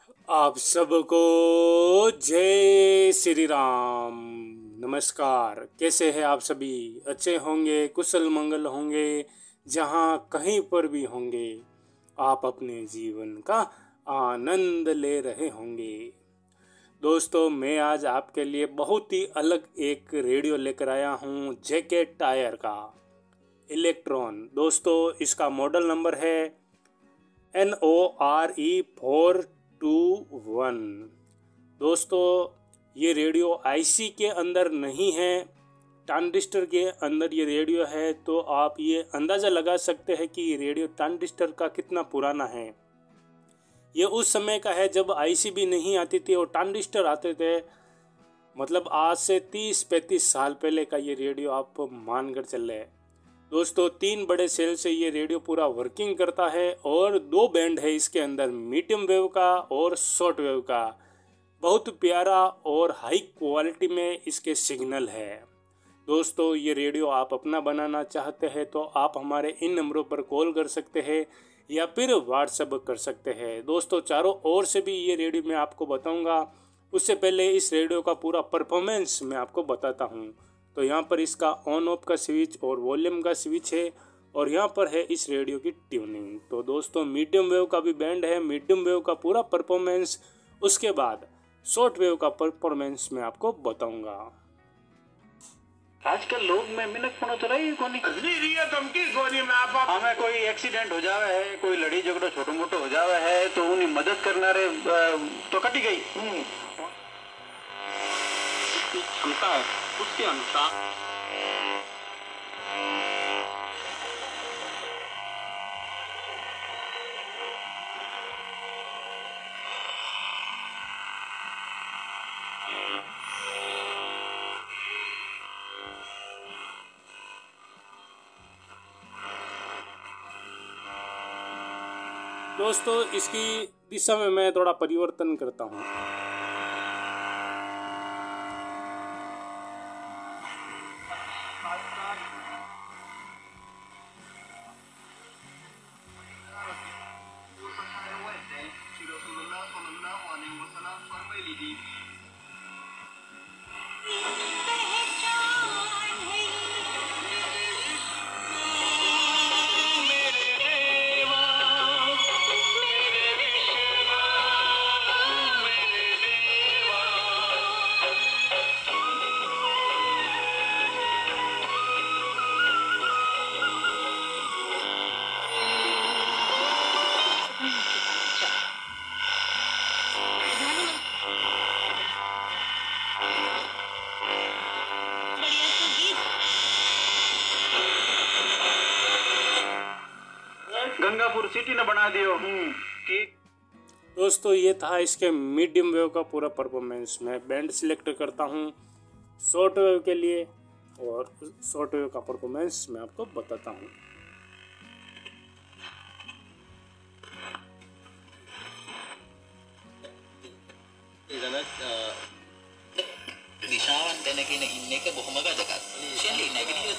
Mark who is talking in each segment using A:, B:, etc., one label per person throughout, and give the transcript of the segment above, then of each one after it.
A: आप सबको जय श्री राम। नमस्कार, कैसे हैं आप सभी? अच्छे होंगे, कुशल मंगल होंगे, जहाँ कहीं पर भी होंगे आप अपने जीवन का आनंद ले रहे होंगे। दोस्तों, मैं आज आपके लिए बहुत ही अलग एक रेडियो लेकर आया हूँ, जैकेट टायर का इलेक्ट्रॉन। दोस्तों, इसका मॉडल नंबर है NORE421। दोस्तों, ये रेडियो आईसी के अंदर नहीं है, ट्रांजिस्टर के अंदर ये रेडियो है। तो आप ये अंदाज़ा लगा सकते हैं कि ये रेडियो ट्रांजिस्टर का कितना पुराना है। ये उस समय का है जब आईसी भी नहीं आती थी और ट्रांजिस्टर आते थे। मतलब आज से 30-35 साल पहले का ये रेडियो आप मान कर चल रहे हैं। दोस्तों, 3 बड़े सेल से ये रेडियो पूरा वर्किंग करता है और 2 बैंड है इसके अंदर, मीडियम वेव का और शॉर्ट वेव का। बहुत प्यारा और हाई क्वालिटी में इसके सिग्नल है। दोस्तों, ये रेडियो आप अपना बनाना चाहते हैं तो आप हमारे इन नंबरों पर कॉल कर सकते हैं या फिर व्हाट्सएप कर सकते हैं। दोस्तों, चारों ओर से भी ये रेडियो मैं आपको बताऊंगा। उससे पहले इस रेडियो का पूरा परफॉर्मेंस मैं आपको बताता हूँ। तो यहाँ पर इसका ऑन ऑफ का स्विच और वॉल्यूम का स्विच है और यहाँ पर है इस रेडियो की ट्यूनिंग। तो दोस्तों, मीडियम वेव का भी बैंड है, मीडियम वेव का पूरा परफॉर्मेंस। उसके बाद शॉर्ट वेव का परफॉर्मेंस मैं आपको बताऊंगा।
B: आजकल लोग में मिनक पड़ो तो रही कोनी
C: धमकी कोनी में आप
B: हमें कोई एक्सीडेंट हो जावे है, कोई लड़ी झगड़ो छोटो मोटो हो जावे है तो उन्हें मदद करना रे तो कटी गई क्षमता है उसके अनुसार।
A: दोस्तों, इसकी दिशा में मैं थोड़ा परिवर्तन करता हूँ।
B: गंगापुर सिटी ने बना दियो।
A: दोस्तों, ये था इसके मीडियम वेव का पूरा परफॉर्मेंस। मैं बैंड सिलेक्ट करता हूँ शॉर्ट वेव के लिए और शॉर्ट वेव का परफॉर्मेंस मैं आपको बताता हूँ।
D: දිශාවන් දැනගෙන ඉන්න එක බොහොම වැදගත්. ෂෙල්ලි නැගිටියොත්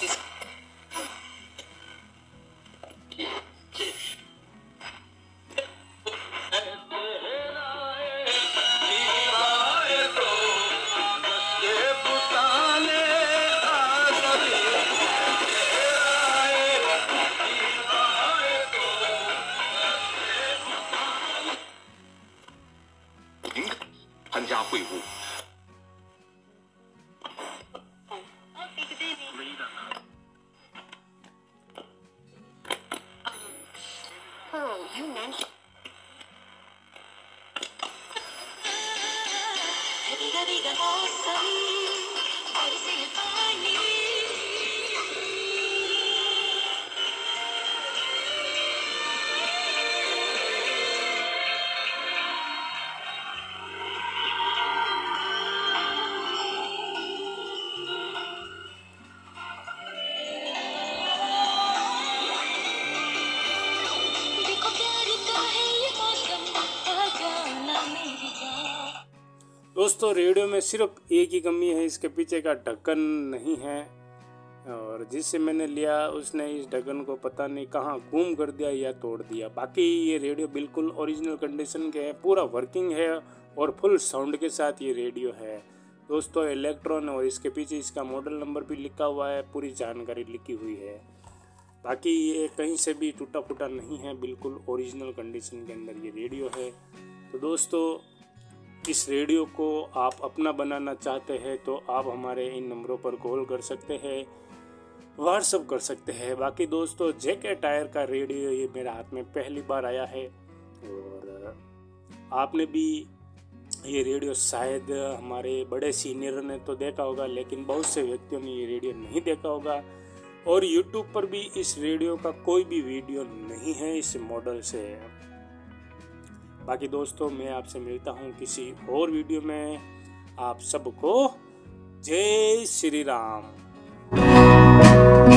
D: दोस्तों, रेडियो में सिर्फ एक ही कमी है, इसके पीछे का ढक्कन नहीं है।
A: और जिससे मैंने लिया उसने इस ढक्कन को पता नहीं कहाँ गुम कर दिया या तोड़ दिया। बाकी ये रेडियो बिल्कुल ओरिजिनल कंडीशन के है, पूरा वर्किंग है और फुल साउंड के साथ ये रेडियो है दोस्तों। इलेक्ट्रॉन और इसके पीछे इसका मॉडल नंबर भी लिखा हुआ है, पूरी जानकारी लिखी हुई है। बाकी ये कहीं से भी टूटा फूटा नहीं है, बिल्कुल ओरिजिनल कंडीशन के अंदर ये रेडियो है। तो दोस्तों इस रेडियो को आप अपना बनाना चाहते हैं तो आप हमारे इन नंबरों पर कॉल कर सकते हैं, व्हाट्सअप कर सकते हैं। बाकी दोस्तों जेके टायर का रेडियो ये मेरे हाथ में पहली बार आया है और आपने भी ये रेडियो शायद हमारे बड़े सीनियर ने तो देखा होगा, लेकिन बहुत से व्यक्तियों ने ये रेडियो नहीं देखा होगा। और YouTube पर भी इस रेडियो का कोई भी वीडियो नहीं है इस मॉडल से। बाकी दोस्तों मैं आपसे मिलता हूँ किसी और वीडियो में। आप सबको जय श्री राम।